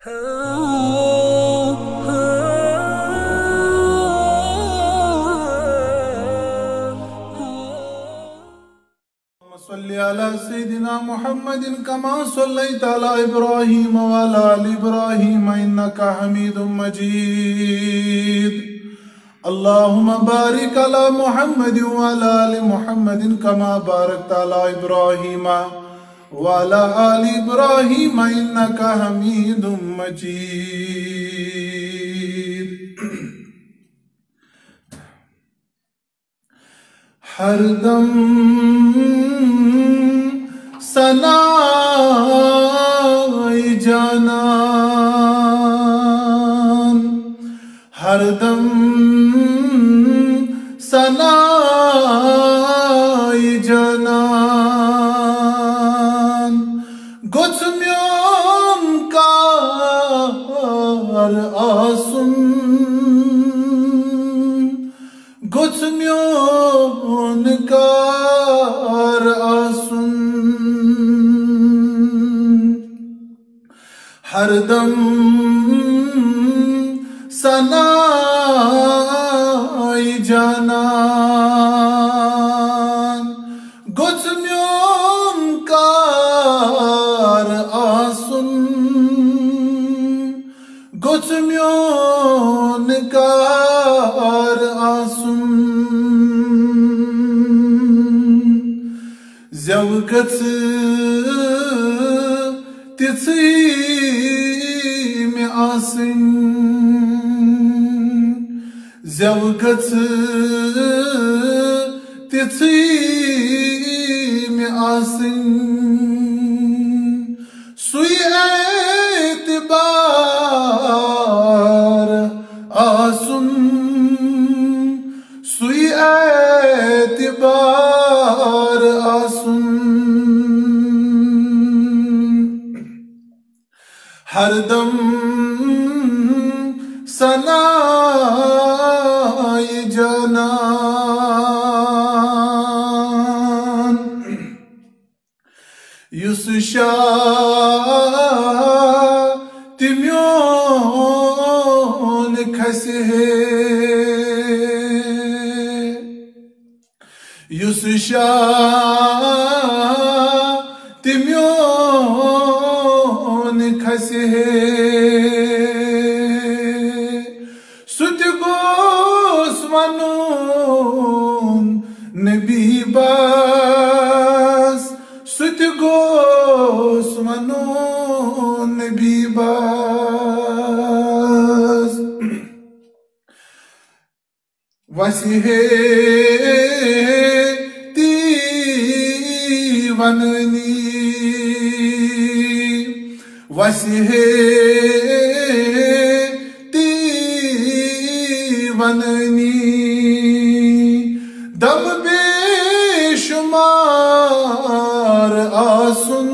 صل على سيدنا محمد كما صليت على إبراهيم وعلى آل إبراهيم إنك حميد مجيد. اللهم بارك على محمد وعلى آل محمد كما باركت على إبراهيم وعلى آل إبراهيم إنك حميد مجيد. ہر دم ثناء جانان، ہر دم ثناء جانان، گوتمیون کار آسن، گوتمیون کار آسن، ہر دم ثناء جانان، گوتمیون کار آسن، گوتمیون کار آسن، زیوگت تیتھی میں آسن، زیوگت تیتھی میں آسن، سوئی اعتبار آسن، سوئی اعتبار آسن، ہر دم ثناء جانان، یس شاتمیون کھسے ہے، یس شاتمیون کھسے ہے، سُتہِ گوس ونُن نبی باس، سُتہِ گوس ونُن نبی باس، وسہِ ہے تی وننی، وسہِ ہے تی وننی، دم بے شمار آسن،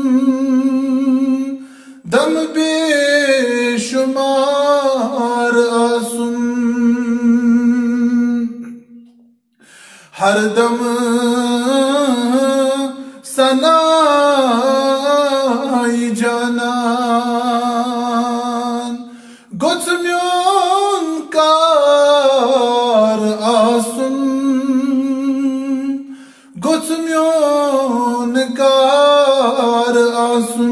دم بے شمار آسن، ہر دم ثناء جانان، گوتمیون کار آسن، گوتمیون کار آسن،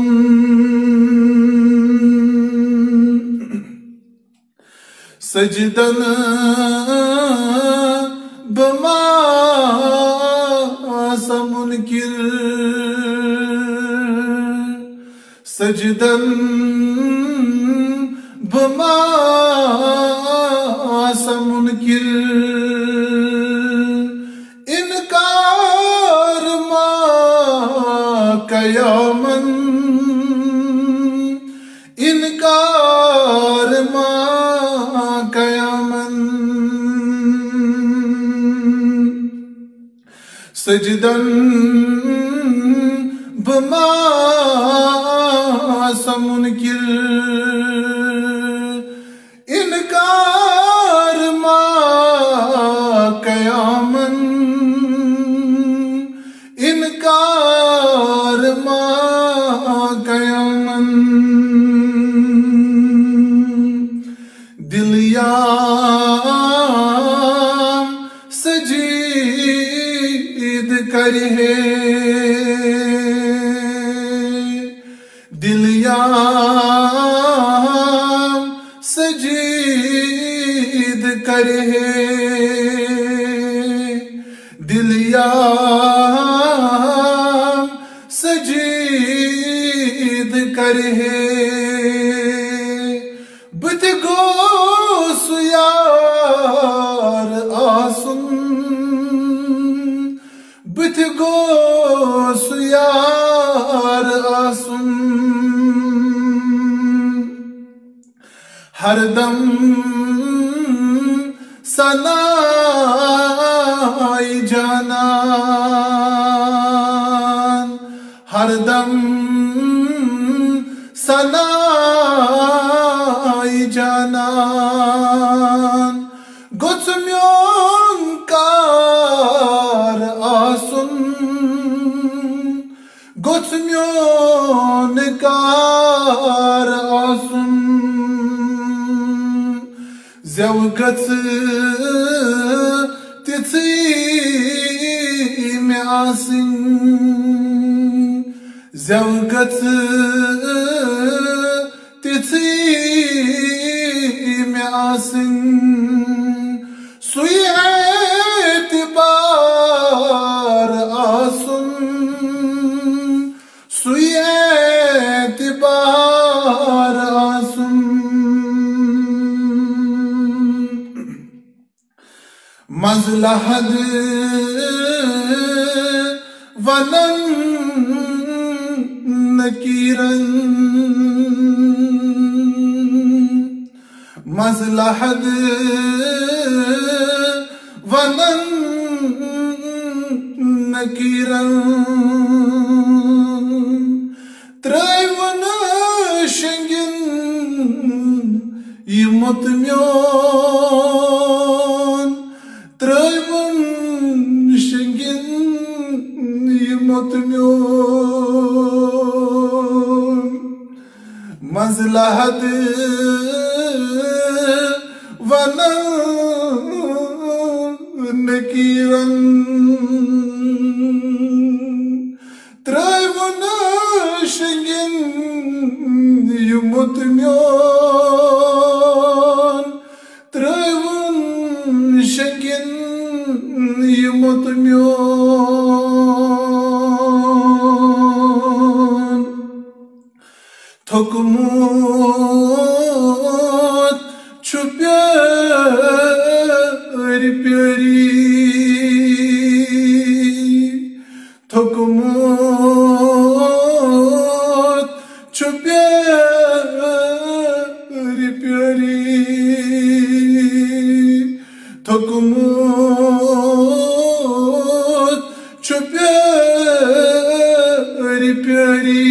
سجدن بماس منکر، سجدن بماس منکر، انکار ما قیامن، انکار ما قیامن، سجدن بماس منکر، انکار ما قیامن، انکار ما قیامن، दिलयाम सजीद करे दिलयाम सजीद करे बुत गोस यार आसुन बुत गोस यार आसुन हरदम सनाई जानान हरदम सनाई जानान गुत्म्योन कार आसुन गुत्म्योन कार आसुन Zevgat titsi me asin Zevgat titsi me asin Sui etibar asun Sui etibar asun مزلحد ونن نکیرن مزلحد ونن نکیرن ترائیون شنگن یمتمیون Trayvun şengin yımatmıyor Mazlahadı vana nekiran Trayvun şengin yımatmıyor Trayvun şengin yımatmıyor Tokmut çöperi peri Tokmut çöperi peri Tokmut çöperi peri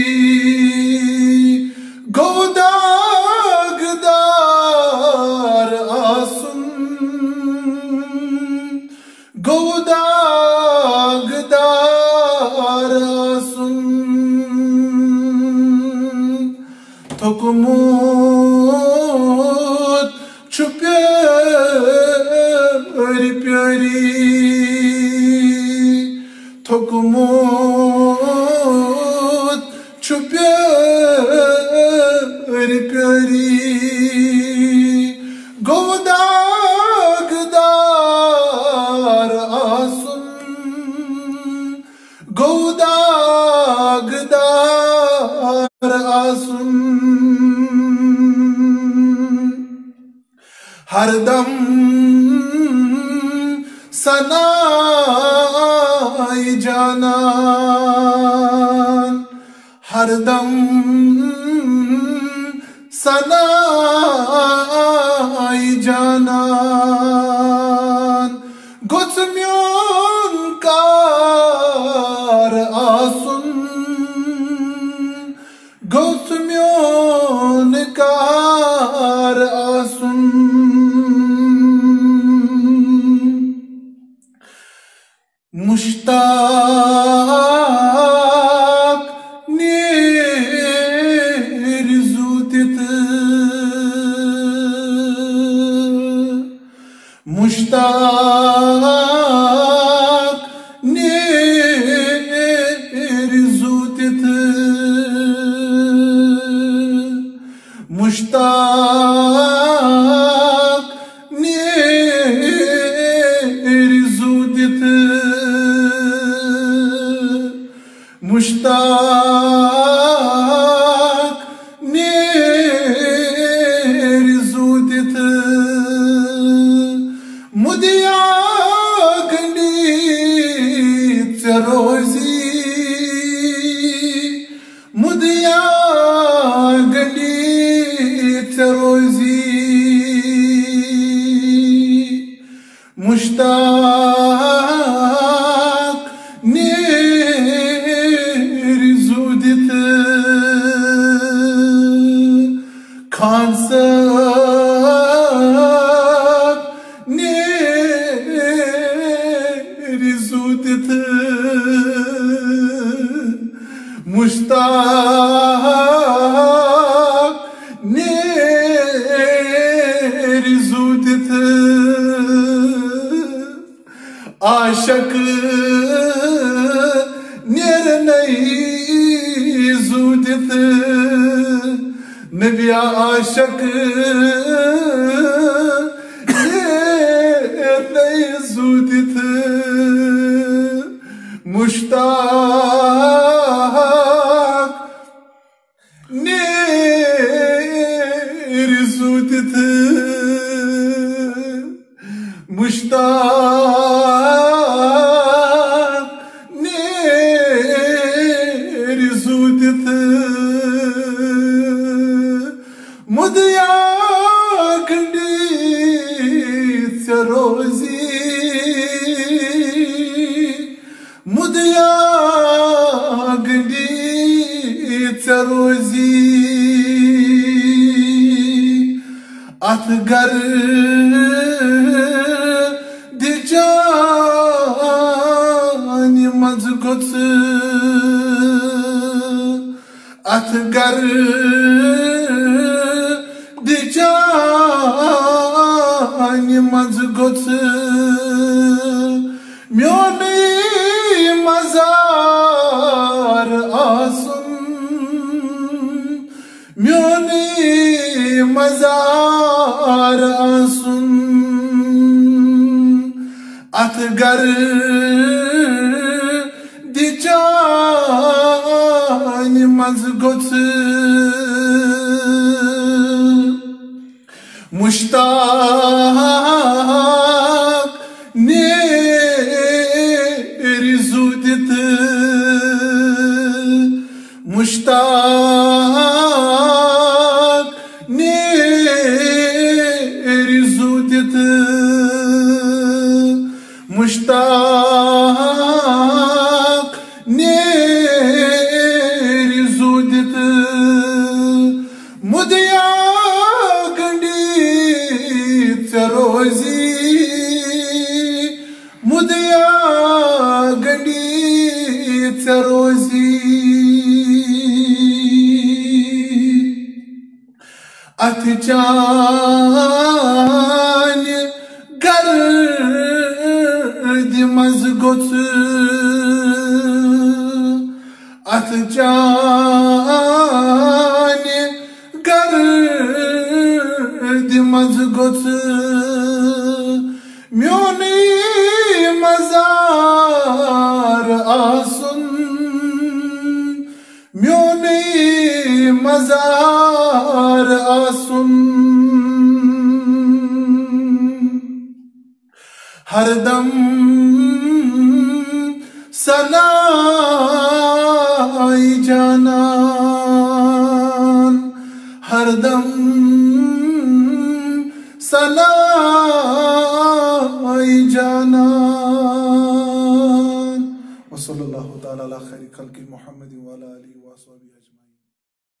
Govdagdar asun Govdagdar asun Tokmut çöperi peri Tokmut çöperi peri Govdagdar asun Govdagdar asun Hardam sanay janan Hardam sanay janan Gotmyon kar asun Gotmyon kar asun Mushtaq nirzutit Mushtaq nirzutit مشتاق نیر زودت مدیا گندیت روزی مدیا گندیت روزی مشتاق نیر زودت خان صاحب نیر زودت مشتاق نیر زودت عاشق نیر نئی زودت نبی عاشق نیر نئی زودت مشتاق نیر زودت مشتاق نیر زودت مدیا گندیت روزی مدیا گندیت روزی اتگر دی جانی مزگوت اتگر دی جانی مزگوت میونی مزار آسن میونی مزار آسن اتگر دی جانی مزگوت مشتاق نیر زودت مشتاق نیر زودت مشتاق نیر زودت مدیا گندیت روزی مدیا گندیت روزی اتجان گرد مزگوت اتجان گرد مزگوت میونی مزار آسن میونی مزار آسن ہر دم سنائی جانان ہر دم سنائی جانان وصلی اللہ تعالی علی خیر خلق محمد وعلی آلہ وصحبہ اجمعین.